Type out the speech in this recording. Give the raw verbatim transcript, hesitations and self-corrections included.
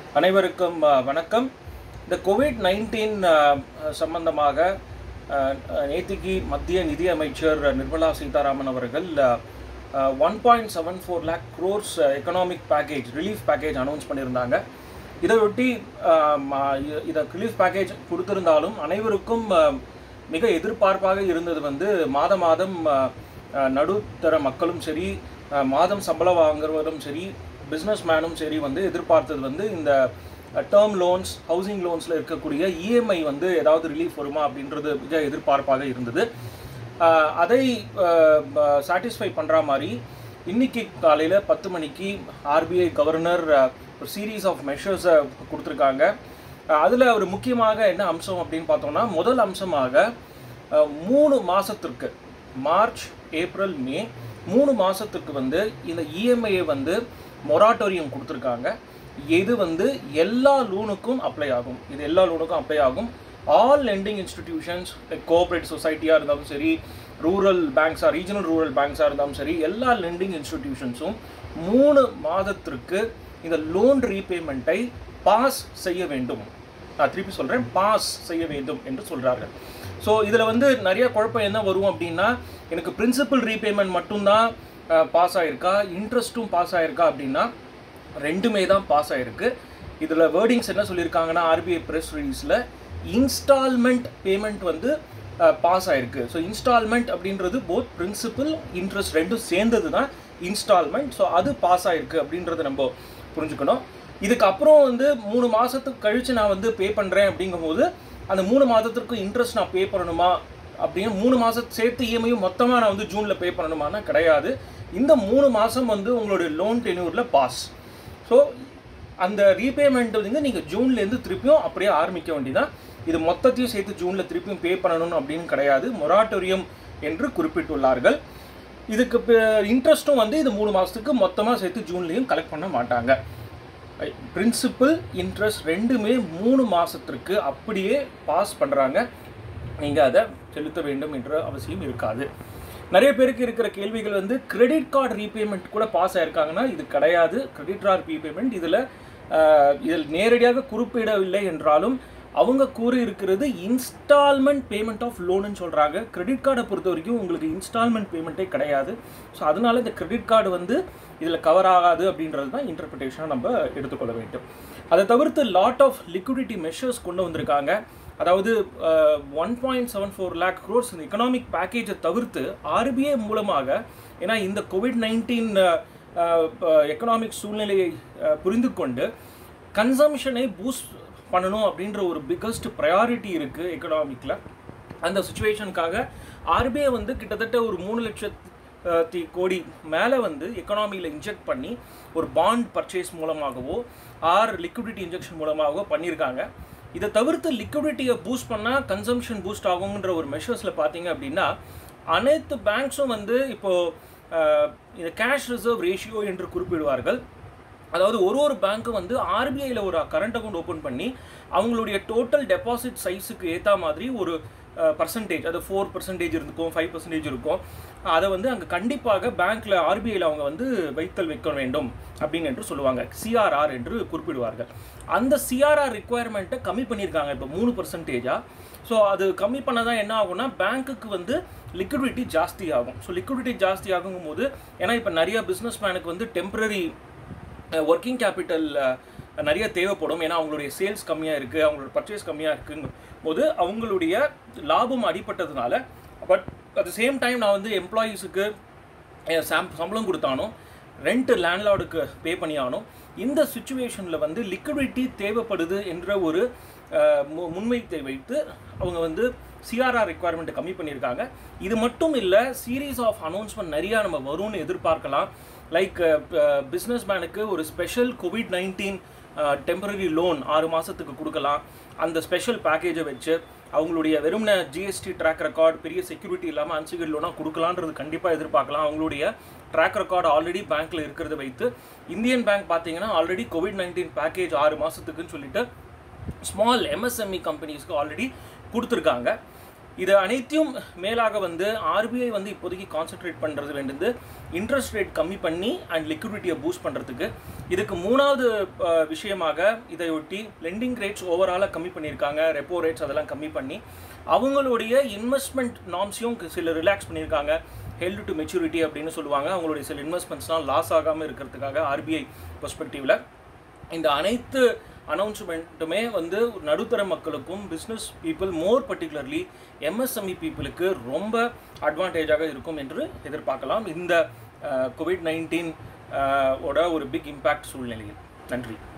அனைவருக்கும் வணக்கம். இந்த கோவிட் நைன்டீன் சம்பந்தமாக நேத்திக்கு மத்திய நிதி அமைச்சர் நிர்மலா சீதாராமன் அவர்கள் one point seven four lakh crores economic package relief package announce பண்ணியிருந்தாங்க. இதையொட்டி இதை ரிலீஃப் பேக்கேஜ் கொடுத்திருந்தாலும் அனைவருக்கும் மிக எதிர்பார்ப்பாக இருந்தது வந்து மாத மாதம் நடுத்தர மக்களும் சரி, மாதம் சம்பளம் வாங்குறவரும் சரி, பிஸ்னஸ் மேனும் சரி வந்து எதிர்பார்த்தது வந்து இந்த டேர்ம் லோன்ஸ், ஹவுசிங் லோன்ஸில் இருக்கக்கூடிய இஎம்ஐ வந்து ஏதாவது ரிலீஃப் வருமா அப்படின்றது மிக எதிர்பார்ப்பாக இருந்தது. அதை சாட்டிஸ்ஃபை பண்ணுற மாதிரி இன்னைக்கு காலையில் பத்து மணிக்கு ஆர்பிஐ கவர்னர் ஒரு சீரீஸ் ஆஃப் மெஷர்ஸை கொடுத்துருக்காங்க. அதில் ஒரு முக்கியமாக என்ன அம்சம் அப்படின்னு பார்த்தோம்னா, முதல் அம்சமாக மூணு மாதத்திற்கு மார்ச், ஏப்ரல், மே மூணு மாதத்துக்கு வந்து இந்த இஎம்ஐயை வந்து மொராட்டோரியம் கொடுத்துருக்காங்க. இது வந்து எல்லா லோனுக்கும் அப்ளை ஆகும். இது எல்லா லோனுக்கும் அப்ளை ஆகும். ஆல் லெண்டிங் இன்ஸ்டிடியூஷன்ஸ், கோஆப்ரேட்டிவ் சொசைட்டியாக இருந்தாலும் சரி, ரூரல் பேங்க்ஸாக ரீஜனல் ரூரல் பேங்க்ஸாக இருந்தாலும் சரி, எல்லா லெண்டிங் இன்ஸ்டிடியூஷன்ஸும் மூணு மாதத்திற்கு இந்த லோன் ரீபேமெண்ட்டை பாஸ் செய்ய வேண்டும். நான் திருப்பி சொல்கிறேன், பாஸ் செய்ய வேண்டும் என்று சொல்கிறார்கள். ஸோ இதில் வந்து நிறைய குழப்பம் என்ன வரும் அப்படின்னா, எனக்கு பிரின்சிபல் ரீபேமெண்ட் மட்டும்தான் பாஸ் ஆகிருக்கா, இன்ட்ரெஸ்ட்டும் பாஸ் ஆகிருக்கா அப்படின்னா ரெண்டுமே தான் பாஸ் ஆகிருக்கு. இதில் வேர்டிங்ஸ் என்ன சொல்லியிருக்காங்கன்னா, ஆர்பிஐ ப்ரெஸ் ரிலீஸில் இன்ஸ்டால்மெண்ட் பேமெண்ட் வந்து பாஸ் ஆகிருக்கு. ஸோ இன்ஸ்டால்மெண்ட் அப்படின்றது போத் பிரின்சிபல் இன்ட்ரெஸ்ட் ரெண்டும் சேர்ந்தது தான் இன்ஸ்டால்மெண்ட். ஸோ அது பாஸ் ஆகிருக்கு அப்படின்றத நம்ம புரிஞ்சுக்கணும். இதுக்கப்புறம் வந்து மூணு மாதத்துக்கு கழித்து நான் வந்து பே பண்ணுறேன் அப்படிங்கும்போது அந்த மூணு மாதத்திற்கு இன்ட்ரெஸ்ட் நான் பே பண்ணணுமா அப்படின்னு மூணு மாதம் சேர்த்து இஎம்ஐயும் மொத்தமாக நான் வந்து ஜூனில் பே பண்ணணுமானா கிடையாது. இந்த மூணு மாதம் வந்து உங்களுடைய லோன் டென்யூரில் பாஸ். ஸோ அந்த ரீபேமெண்ட் வந்து நீங்கள் ஜூன்லேருந்து திருப்பியும் அப்படியே ஆரம்பிக்க வேண்டியதான். இது மொத்தத்தையும் சேர்த்து ஜூனில் திருப்பியும் பே பண்ணணும் அப்படின்னு கிடையாது. மொராட்டோரியம் என்று குறிப்பிட்டுள்ளார்கள். இதுக்கு இன்ட்ரெஸ்ட்டும் வந்து இது மூணு மாதத்துக்கு மொத்தமாக சேர்த்து ஜூன்லேயும் கலெக்ட் பண்ண மாட்டாங்க. பிரின்சிபல் இன்ட்ரெஸ்ட் ரெண்டுமே மூணு மாதத்திற்கு அப்படியே பாஸ் பண்ணுறாங்க. நீங்கள் அதை செலுத்த வேண்டும் என்ற அவசியம் இருக்காது. நிறைய பேருக்கு இருக்கிற கேள்விகள் வந்து, கிரெடிட் கார்டு ரீபேமெண்ட் கூட பாஸ் ஆகிருக்காங்கன்னா இது கிடையாது. கிரெடிட் கார்டு ரீபேமெண்ட் இதில் இதில் நேரடியாக குறிப்பிடவில்லை என்றாலும் அவங்க கூறி இருக்கிறது இன்ஸ்டால்மெண்ட் பேமெண்ட் ஆஃப் லோனுன்னு சொல்கிறாங்க. கிரெடிட் கார்டை பொறுத்த வரைக்கும் உங்களுக்கு இன்ஸ்டால்மெண்ட் பேமெண்ட்டே கிடையாது. ஸோ அதனால இந்த கிரெடிட் கார்டு வந்து இதில் கவர் ஆகாது அப்படின்றது தான் இன்டர்பிரிட்டேஷனாக நம்ம எடுத்துக்கொள்ள வேண்டும். அதை தவிர்த்து லாட் ஆஃப் லிக்விடிட்டி மெஷர்ஸ் கொண்டு வந்திருக்காங்க. அதாவது one point seven four lakh crores இந்த எக்கனாமிக் பேக்கேஜை தவிர்த்து ஆர்பிஐ மூலமாக, ஏன்னா இந்த கோவிட் நைன்டீன் எக்கனாமிக் சூழ்நிலையை புரிந்து கொண்டு கன்சம்ஷனை பூஸ்ட் பண்ணணும் அப்படின்ற ஒரு பிக்கஸ்ட் ப்ரையாரிட்டி இருக்குது எக்கனாமிக்கில். அந்த சுச்சுவேஷனுக்காக ஆர்பிஐ வந்து கிட்டத்தட்ட ஒரு மூணு லட்சத்தி கோடி மேலே வந்து எக்கனாமியில் இன்ஜெக்ட் பண்ணி ஒரு பாண்ட் பர்ச்சேஸ் மூலமாகவோ ஆர் லிக்விடிட்டி இன்ஜெக்ஷன் மூலமாகவோ பண்ணியிருக்காங்க. இதை தவிர்த்து லிக்விடிட்டியை பூஸ்ட் பண்ணால் கன்சம்ஷன் பூஸ்ட் ஆகுங்கிற ஒரு மெஷர்ஸில் பார்த்தீங்க அப்படின்னா, அனைத்து பேங்க்ஸும் வந்து இப்போது இந்த கேஷ் ரிசர்வ் ரேஷியோ என்று குறிப்பிடுவார்கள். அதாவது ஒரு ஒரு பேங்க்கும் வந்து ஆர்பிஐயில் ஒரு கரண்ட் அக்கௌண்ட் ஓப்பன் பண்ணி அவங்களுடைய டோட்டல் டெபாசிட் சைஸுக்கு ஏற்ற மாதிரி ஒரு பர்சன்டேஜ், அது ஃபோர் பர்சன்டேஜ் இருக்கும், ஃபைவ் பர்சன்டேஜ் இருக்கும், அதை வந்து அங்கே கண்டிப்பாக பேங்க்கில் ஆர்பிஐயில் அவங்க வந்து வைத்தல் வைக்க வேண்டும் அப்படின்னு என்று சொல்லுவாங்க. சிஆர்ஆர் என்று குறிப்பிடுவார்கள். அந்த சிஆர்ஆர் ரிக்குவயர்மெண்ட்டை கம்மி பண்ணியிருக்காங்க இப்போ மூணு பர்சன்டேஜாக. ஸோ அது கம்மி பண்ணதான் என்ன ஆகும்னா, பேங்க்குக்கு வந்து லிக்விடிட்டி ஜாஸ்தி ஆகும். ஸோ லிக்விடிட்டி ஜாஸ்தி ஆகும் போது, ஏன்னா இப்போ நிறைய பிஸ்னஸ் மேனுக்கு வந்து டெம்பரரி ஒர்க்கிங் கேபிட்டல் நிறைய தேவைப்படும். ஏன்னா அவங்களுடைய சேல்ஸ் கம்மியாக இருக்குது, அவங்களோட பர்ச்சேஸ் கம்மியாக இருக்குங்கும் போது அவங்களுடைய லாபம் அடிப்பட்டதுனால, but at the same time நான் வந்து எம்ப்ளாயீஸுக்கு சம்பளம் கொடுத்தானோ, ரெண்ட் லேண்ட்லார்டுக்கு பே பண்ணியானோ, இந்த சுச்சுவேஷனில் வந்து லிக்விடிட்டி தேவைப்படுது என்ற ஒரு முன்வைத்தை வைத்து அவங்க வந்து சிஆர்ஆர் ரெக்குவயர்மெண்ட்டை கம்மி பண்ணியிருக்காங்க. இது மட்டும் இல்லை, சீரீஸ் ஆஃப் அனௌன்ஸ்மெண்ட் நிறையா நம்ம வரும்னு எதிர்பார்க்கலாம். லைக் பிஸ்னஸ் மேனுக்கு ஒரு special COVID nineteen temporary loan ஆறு மாதத்துக்கு கொடுக்கலாம். அந்த ஸ்பெஷல் பேக்கேஜை வச்சு அவங்களுடைய வெறும்ன ஜிஎஸ்டி ட்ராக் ரெக்கார்டு, பெரிய செக்யூரிட்டி இல்லாமல் அன்செக்யூர்ட் லோனாக கொடுக்கலான்றது கண்டிப்பாக எதிர்பார்க்கலாம். அவங்களுடைய ட்ராக் ரெக்கார்டு ஆல்ரெடி பேங்க்கில் இருக்கிறத வைத்து இந்தியன் பேங்க் பார்த்தீங்கன்னா ஆல்ரெடி கோவிட் நைன்டீன் பேக்கேஜ் ஆறு மாதத்துக்குன்னு சொல்லிட்டு ஸ்மால் எம்எஸ்எம்இ கம்பெனிஸ்க்கு ஆல்ரெடி கொடுத்துருக்காங்க. இது அனைத்தையும் மேலாக வந்து ஆர்பிஐ வந்து இப்போதைக்கு கான்சென்ட்ரேட் பண்ணுறது வேண்டியது இன்ட்ரெஸ்ட் ரேட் கம்மி பண்ணி அண்ட் லிக்விடிட்டியை பூஸ்ட் பண்ணுறதுக்கு. இதுக்கு மூணாவது விஷயமாக இதையொட்டி லெண்டிங் ரேட்ஸ் ஓவராலாக கம்மி பண்ணியிருக்காங்க, ரெப்போ ரேட்ஸ் அதெல்லாம் கம்மி பண்ணி அவங்களுடைய இன்வெஸ்ட்மெண்ட் நார்ம்ஸையும் சில ரிலாக்ஸ் பண்ணியிருக்காங்க. ஹெல்டு டு மெச்சூரிட்டி அப்படின்னு சொல்லுவாங்க. அவங்களுடைய சில இன்வெஸ்ட்மெண்ட்ஸ்லாம் லாஸ் ஆகாமல் இருக்கிறதுக்காக ஆர்பிஐ பெர்ஸ்பெக்டிவில் இந்த அனைத்து அனௌன்ஸ்மெண்ட்டுமே வந்து நடுத்தர மக்களுக்கும் business people more particularly MSME பீப்புளுக்கு ரொம்ப அட்வான்டேஜாக இருக்கும் என்று எதிர்பார்க்கலாம் இந்த கோவிட் நைன்டீன் ஓட ஒரு பிக் இம்பேக்ட் சூழ்நிலையில். நன்றி.